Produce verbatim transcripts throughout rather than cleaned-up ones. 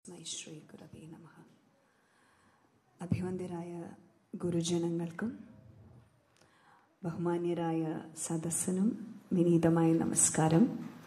തസ്മൈ ശ്രീ ഗുരവേ നമഃ. അഭിവന്ദ്യരായ ഗുരുജനങ്ങൾക്കും ബഹുമാന്യരായ സദസ്സിനും വിനീതമായ നമസ്കാരം.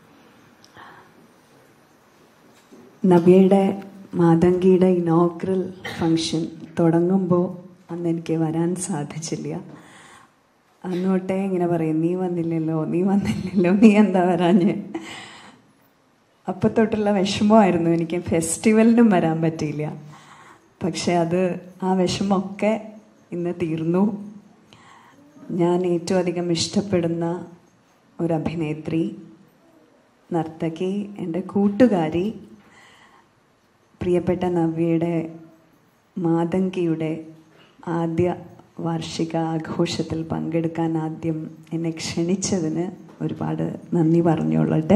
നവ്യയുടെ മാതങ്കിയുടെ ഇനോഗ്രൽ ഫംഗ്ഷൻ തുടങ്ങുമ്പോൾ അന്ന് എനിക്ക് വരാൻ സാധിച്ചില്ല. അന്നോട്ടേ ഇങ്ങനെ പറയും, നീ വന്നില്ലല്ലോ നീ വന്നില്ലല്ലോ നീ എന്താ വരാഞ്ഞ്. അപ്പം തൊട്ടുള്ള വിഷമമായിരുന്നു എനിക്ക്. ഫെസ്റ്റിവലിനും വരാൻ പറ്റിയില്ല. പക്ഷെ അത് ആ വിഷമമൊക്കെ ഇന്ന് തീർന്നു. ഞാൻ ഏറ്റവും അധികം ഇഷ്ടപ്പെടുന്ന ഒരു അഭിനേത്രി, നർത്തകി, എൻ്റെ കൂട്ടുകാരി, പ്രിയപ്പെട്ട നവ്യയുടെ മാതങ്കിയുടെ ആദ്യ വാർഷിക ആഘോഷത്തിൽ പങ്കെടുക്കാൻ ആദ്യം എന്നെ ക്ഷണിച്ചതിന് ഒരുപാട് നന്ദി പറഞ്ഞുകൊള്ളട്ടെ.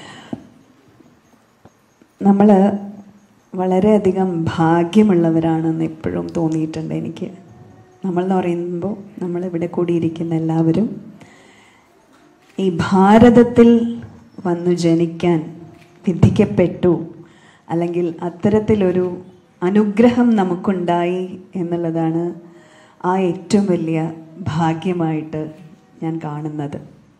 നമ്മൾ വളരെയധികം ഭാഗ്യമുള്ളവരാണെന്ന് എപ്പോഴും തോന്നിയിട്ടുണ്ട് എനിക്ക്. നമ്മളെന്ന് പറയുമ്പോൾ നമ്മളിവിടെ കൂടിയിരിക്കുന്ന എല്ലാവരും ഈ ഭാരതത്തിൽ വന്നു ജനിക്കാൻ വിധിക്കപ്പെട്ടു, അല്ലെങ്കിൽ അത്തരത്തിലൊരു അനുഗ്രഹം നമുക്കുണ്ടായി എന്നുള്ളതാണ് ആ ഏറ്റവും വലിയ ഭാഗ്യമായിട്ട് ഞാൻ കാണുന്നത്.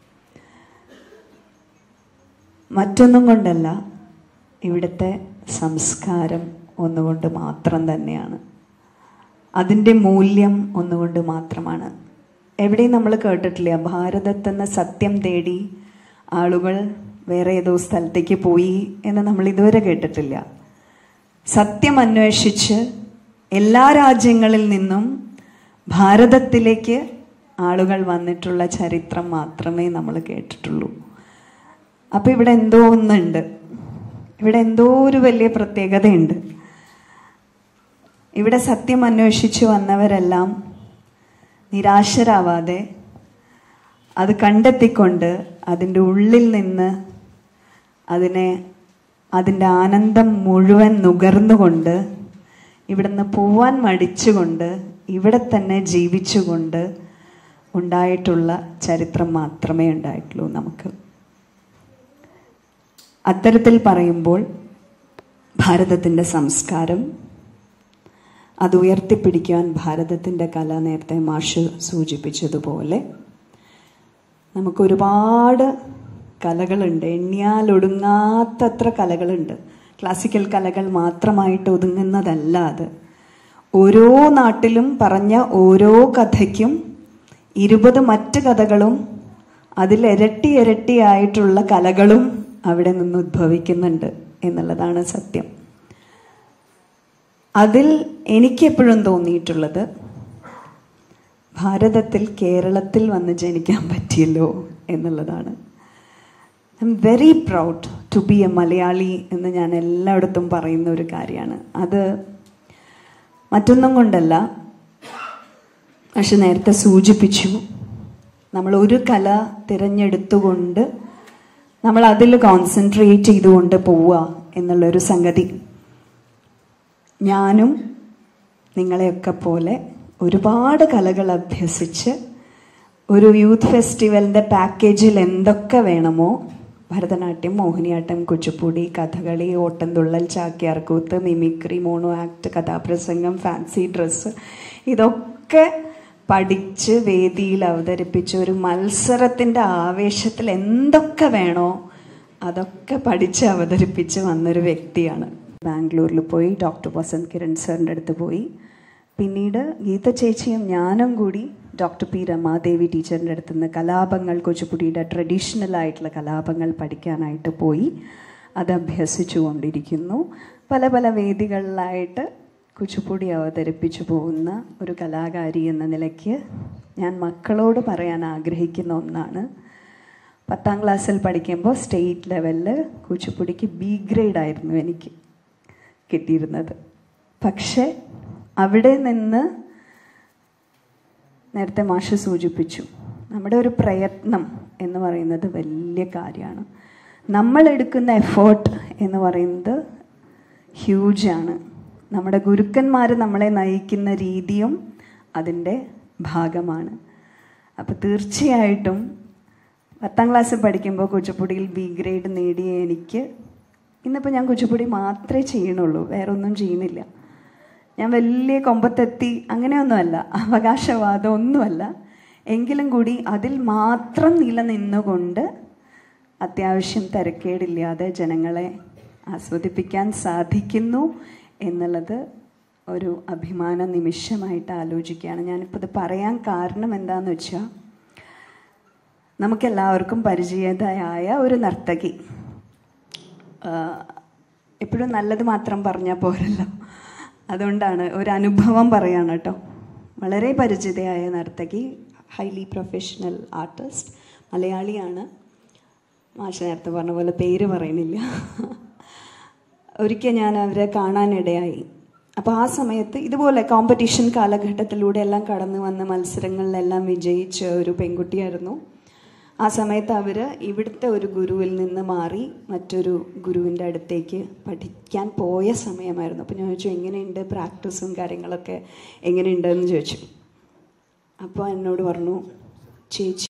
മറ്റൊന്നും കൊണ്ടല്ല, ഇവിടുത്തെ സംസ്കാരം ഒന്നുകൊണ്ട് മാത്രം തന്നെയാണ്. അതിൻ്റെ മൂല്യം ഒന്നുകൊണ്ട് മാത്രമാണ്. എവിടെയും നമ്മൾ കേട്ടിട്ടില്ല ഭാരതത്തിൽ നിന്ന് സത്യം തേടി ആളുകൾ വേറെ ഏതോ സ്ഥലത്തേക്ക് പോയി എന്ന് നമ്മൾ ഇതുവരെ കേട്ടിട്ടില്ല. സത്യം അന്വേഷിച്ച് എല്ലാ രാജ്യങ്ങളിൽ നിന്നും ഭാരതത്തിലേക്ക് ആളുകൾ വന്നിട്ടുള്ള ചരിത്രം മാത്രമേ നമ്മൾ കേട്ടിട്ടുള്ളൂ. അപ്പം ഇവിടെ എന്തോ ഒന്നുണ്ട്, ഇവിടെ എന്തോ ഒരു വലിയ പ്രത്യേകതയുണ്ട്. ഇവിടെ സത്യം അന്വേഷിച്ച് വന്നവരെല്ലാം നിരാശരാവാതെ അത് കണ്ടെത്തിക്കൊണ്ട് അതിൻ്റെ ഉള്ളിൽ നിന്ന് അതിനെ അതിൻ്റെ ആനന്ദം മുഴുവൻ നുകർന്നുകൊണ്ട് ഇവിടുന്ന് പോവാൻ മടിച്ചുകൊണ്ട് ഇവിടെ തന്നെ ജീവിച്ചുകൊണ്ട് ഉണ്ടായിട്ടുള്ള ചരിത്രം മാത്രമേ ഉണ്ടായിട്ടുള്ളൂ നമുക്ക്. അത്തരത്തിൽ പറയുമ്പോൾ ഭാരതത്തിൻ്റെ സംസ്കാരം അത് ഉയർത്തിപ്പിടിക്കാൻ ഭാരതത്തിൻ്റെ കല, നേരത്തെ മാഷ് സൂചിപ്പിച്ചതുപോലെ നമുക്കൊരുപാട് കലകളുണ്ട്. എണ്ണിയാലൊടുങ്ങാത്തത്ര കലകളുണ്ട്. ക്ലാസിക്കൽ കലകൾ മാത്രമായിട്ട് ഒതുങ്ങുന്നതല്ല അത്. ഓരോ നാട്ടിലും പറഞ്ഞ ഓരോ കഥയ്ക്കും ഇരുപത് മറ്റ് കഥകളും അതിലിരട്ടി ഇരട്ടിയായിട്ടുള്ള കലകളും അവിടെ നിന്ന് ഉദ്ഭവിക്കുന്നുണ്ട് എന്നുള്ളതാണ് സത്യം. അതിൽ എനിക്കെപ്പോഴും തോന്നിയിട്ടുള്ളത്, ഭാരതത്തിൽ കേരളത്തിൽ വന്ന് ജനിക്കാൻ പറ്റിയല്ലോ എന്നുള്ളതാണ്. I am very proud to be a Malayali എന്ന് ഞാൻ എല്ലായിടത്തും പറയുന്ന ഒരു കാര്യമാണ്. അത് മറ്റൊന്നും കൊണ്ടല്ല, പക്ഷെ നേരത്തെ സൂചിപ്പിച്ചു, നമ്മൾ ഒരു കല തിരഞ്ഞെടുത്തുകൊണ്ട് നമ്മൾ അതിൽ കോൺസെൻട്രേറ്റ് ചെയ്തുകൊണ്ട് പോവുക എന്നുള്ളൊരു സംഗതി. ഞാനും നിങ്ങളെയൊക്കെ പോലെ ഒരുപാട് കലകൾ അഭ്യസിച്ച് ഒരു യൂത്ത് ഫെസ്റ്റിവലിൻ്റെ പാക്കേജിൽ എന്തൊക്കെ വേണമോ, Bharatanatyam, Mohiniyattam, Kuchipudi, Kathakali, Ottamthullal, Chakyarkoothu, mimicry, mono act, Kathaprasangam, fancy dress, ഇതൊക്കെ പഠിച്ച് വേദിയിൽ അവതരിപ്പിച്ച് ഒരു മത്സരത്തിൻ്റെ ആവേശത്തിൽ എന്തൊക്കെ വേണോ അതൊക്കെ പഠിച്ച് അവതരിപ്പിച്ച് വന്നൊരു വ്യക്തിയാണ്. ബാംഗ്ലൂരിൽ പോയി ഡോക്ടർ വസന്ത് കിരൺ സാറിൻ്റെ അടുത്ത് പോയി. പിന്നീട് ഗീത ചേച്ചിയും ഞാനും കൂടി ഡോക്ടർ പി രമാദേവി ടീച്ചറിൻ്റെ അടുത്ത് നിന്ന് കലാപങ്ങൾ, കുച്ചിപ്പുടിയുടെ ട്രഡീഷണൽ ആയിട്ടുള്ള കലാപങ്ങൾ പഠിക്കാനായിട്ട് പോയി. അത് അഭ്യസിച്ചു കൊണ്ടിരിക്കുന്നു. പല പല വേദികളിലായിട്ട് കുച്ചിപ്പുടി അവതരിപ്പിച്ചു പോകുന്ന ഒരു കലാകാരി എന്ന നിലയ്ക്ക് ഞാൻ മക്കളോട് പറയാൻ ആഗ്രഹിക്കുന്ന ഒന്നാണ്, പത്താം ക്ലാസ്സിൽ പഠിക്കുമ്പോൾ സ്റ്റേറ്റ് ലെവലിൽ കുച്ചിപ്പുടിക്ക് ബി ഗ്രേഡ് ആയിരുന്നു എനിക്ക് കിട്ടിയിരുന്നത്. പക്ഷെ അവിടെ നിന്ന്, നേരത്തെ മാഷ് സൂചിപ്പിച്ചു, നമ്മുടെ ഒരു പ്രയത്നം എന്ന് പറയുന്നത് വലിയ കാര്യമാണ്. നമ്മളെടുക്കുന്ന എഫേർട്ട് എന്ന് പറയുന്നത് ഹ്യൂജാണ്. നമ്മുടെ ഗുരുക്കന്മാർ നമ്മളെ നയിക്കുന്ന രീതിയും അതിൻ്റെ ഭാഗമാണ്. അപ്പോൾ തീർച്ചയായിട്ടും പത്താം ക്ലാസ്സിൽ പഠിക്കുമ്പോൾ കുച്ചിപ്പുടിയിൽ ബി ഗ്രേഡ് നേടിയ എനിക്ക് ഇന്നിപ്പോൾ ഞാൻ കുച്ചിപ്പുടി മാത്രമേ ചെയ്യണുള്ളൂ, വേറെ ഒന്നും ചെയ്യുന്നില്ല. ഞാൻ വലിയ കൊമ്പത്തെത്തി അങ്ങനെയൊന്നുമല്ല, അവകാശവാദം ഒന്നുമല്ല. എങ്കിലും കൂടി അതിൽ മാത്രം നിലനിന്നുകൊണ്ട് അത്യാവശ്യം തിരക്കേടില്ലാതെ ജനങ്ങളെ ആസ്വദിപ്പിക്കാൻ സാധിക്കുന്നു എന്നുള്ളത് ഒരു അഭിമാന നിമിഷമായിട്ട് ആലോചിക്കുകയാണ്. ഞാനിപ്പോൾ ഇത് പറയാൻ കാരണം എന്താണെന്ന് വെച്ചാൽ, നമുക്കെല്ലാവർക്കും പരിചിതയായ ഒരു നർത്തകി, എപ്പോഴും നല്ലത് മാത്രം പറഞ്ഞാൽ പോരല്ലോ, അതുകൊണ്ടാണ് ഒരു അനുഭവം പറയാണ് കേട്ടോ. വളരെ പരിചിതയായ നർത്തകി, ഹൈലി പ്രൊഫഷണൽ ആർട്ടിസ്റ്റ്, മലയാളിയാണ്. മാഷ നേരത്തെ പറഞ്ഞ പോലെ പേര് പറയുന്നില്ല. ഒരിക്കൽ ഞാൻ അവരെ കാണാനിടയായി. അപ്പോൾ ആ സമയത്ത് ഇതുപോലെ കോമ്പറ്റീഷൻ കാലഘട്ടത്തിലൂടെ എല്ലാം കടന്നു വന്ന് മത്സരങ്ങളിലെല്ലാം വിജയിച്ച ഒരു പെൺകുട്ടിയായിരുന്നു. ആ സമയത്ത് അവർ ഇവിടുത്തെ ഒരു ഗുരുവിൽ നിന്ന് മാറി മറ്റൊരു ഗുരുവിൻ്റെ അടുത്തേക്ക് പഠിക്കാൻ പോയ സമയമായിരുന്നു. അപ്പോൾ ഞാൻ ചോദിച്ചു, എങ്ങനെയുണ്ട് പ്രാക്ടീസും കാര്യങ്ങളൊക്കെ എങ്ങനെയുണ്ടെന്ന് ചോദിച്ചു. അപ്പോൾ എന്നോട് പറഞ്ഞു, ചേച്ചി